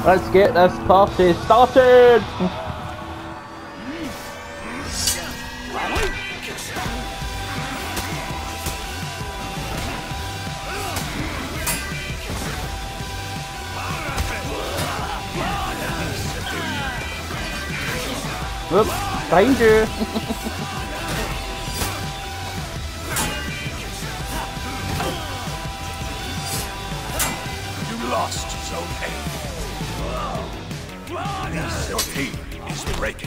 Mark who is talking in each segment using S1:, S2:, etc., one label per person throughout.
S1: Let's get this party started! Whoops, behind you!
S2: You lost Zone A. Your team is breaking.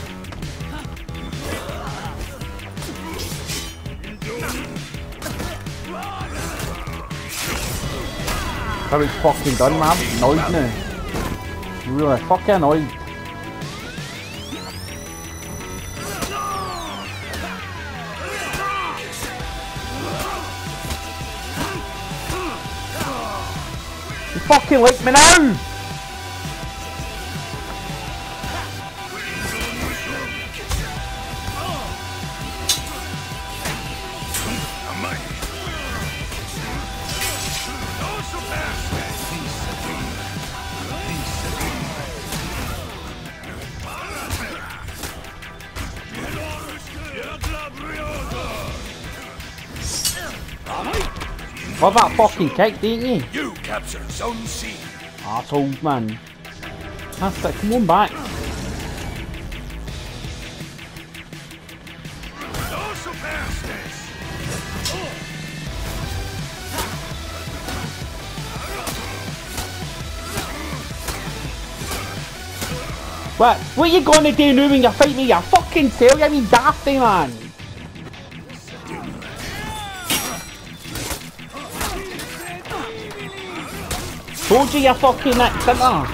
S1: That was fucking done, man. Annoyed now. Really fucking annoyed. You fucking like me now! What that fucking kick, didn't you?
S2: You captured Zone C.
S1: Assholes, man. That's it, come on back. What are you gonna do now when you fight me? You fucking tail, you mean dafty, man. Told you you fucking next, didn't I?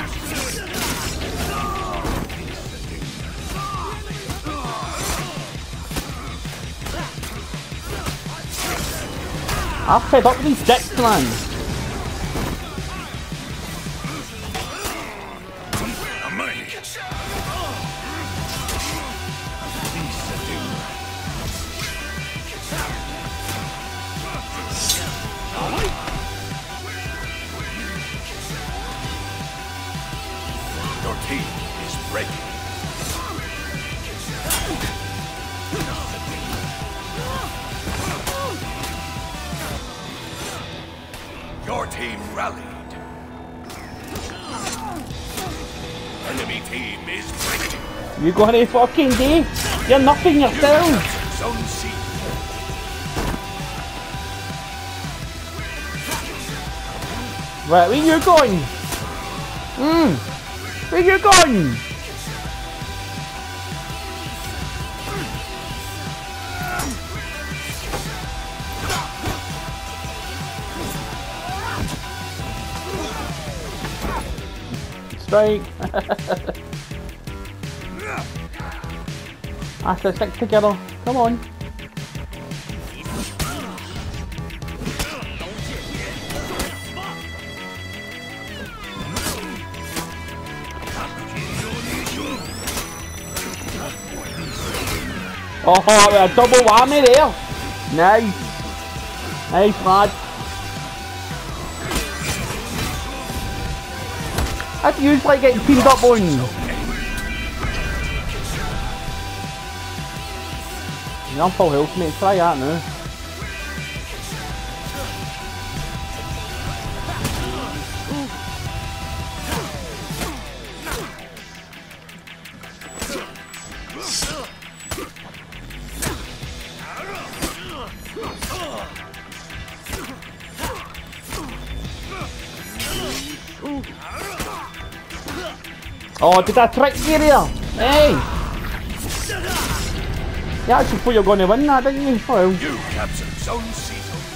S1: I'm fed up with these dicks, man.
S2: Your team is breaking. Your team rallied. Enemy team is breaking.
S1: You got any fucking day? You're nothing yourself.
S2: Zone C.
S1: Right, where you going? Where you going? Strike. Have to stick together. Come on. Oh, a double whammy there. Nice. Nice, lad. How do you like getting teamed up on? You're on full health, mate. Try that now. Oh, did I trick you there? Hey! You actually thought you were going to win that, didn't you? Well.
S2: You captured Zone C.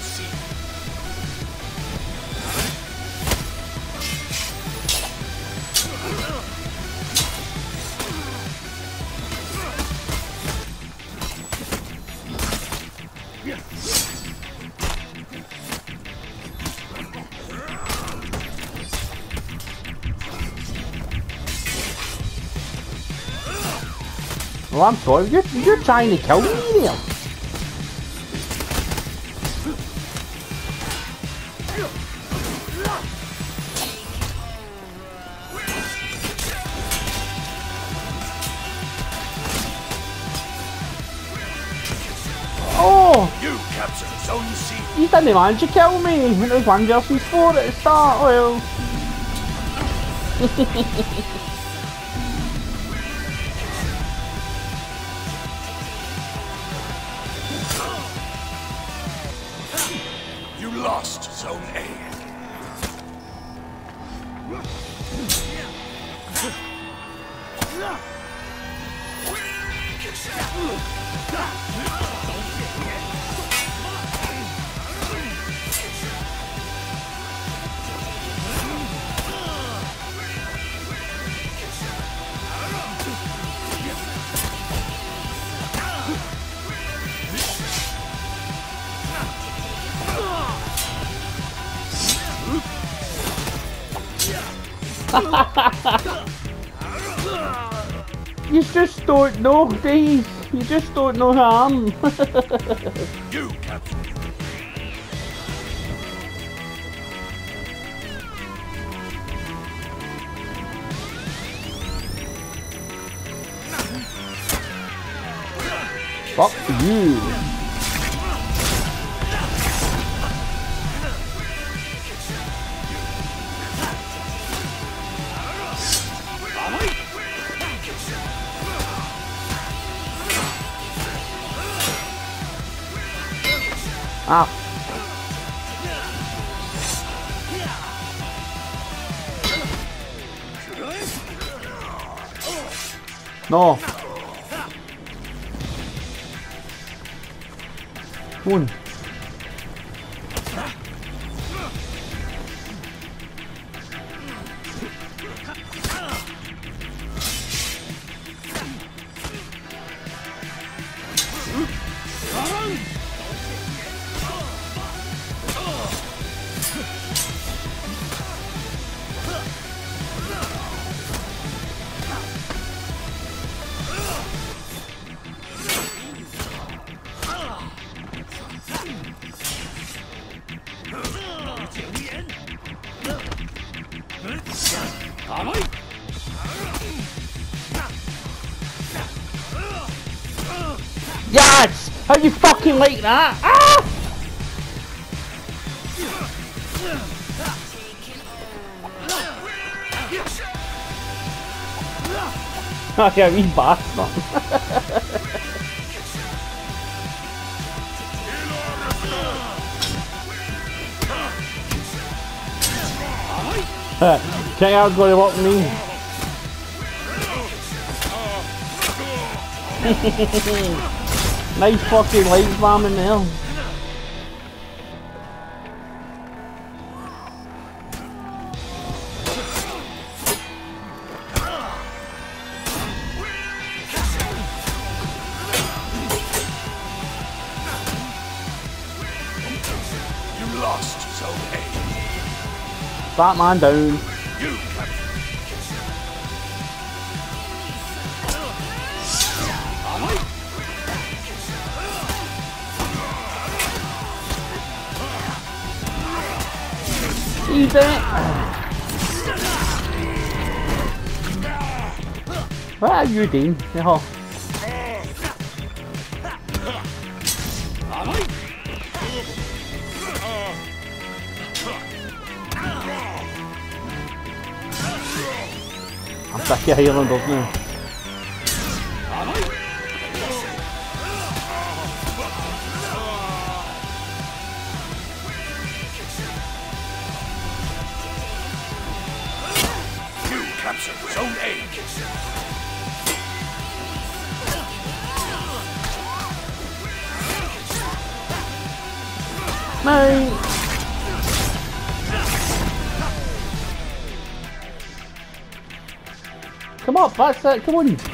S1: Well, I'm sorry, you're trying to kill me there.
S2: captured Zone C.
S1: You didn't manage to kill me when it was 1 versus 4 at the start, well.
S2: You lost Zone A.
S1: You just don't know, Dave. You just don't know who I am.
S2: You captured.
S1: Fuck you. Ah. No. One. Yes! How you fucking like that? Ah! Oh yeah, wee bastard. Can't out go to what me. Nice fucking light bomb in there.
S2: You lost Zone A.
S1: Batman down.
S2: You captured.
S1: Easy. What are you doing? Yeah. I'm stuck here Highlanders now.
S2: Captured Zone A.
S1: No. Come on, that's it. Come on.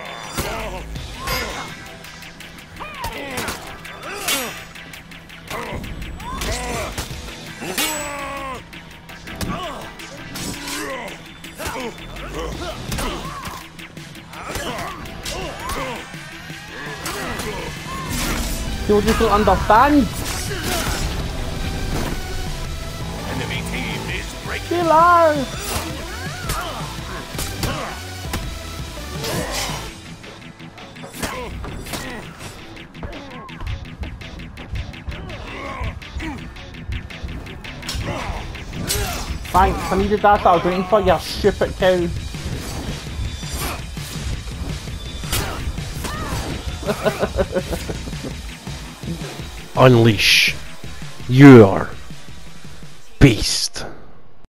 S1: You just don't understand.
S2: Enemy team is breaking.
S1: Killer. Thanks, I needed that I was waiting for, you stupid cow.
S3: Unleash your beast.